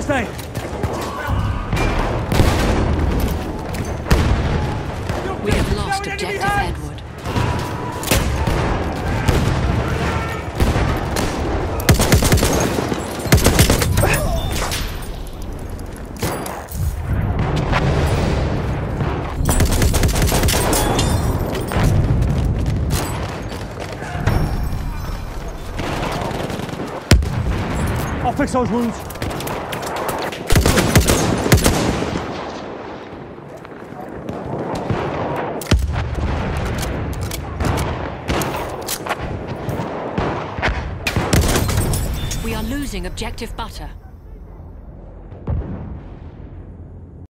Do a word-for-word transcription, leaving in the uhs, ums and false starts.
stay. We have lost objective Edward. I'll fix those wounds. We are losing objective Butter.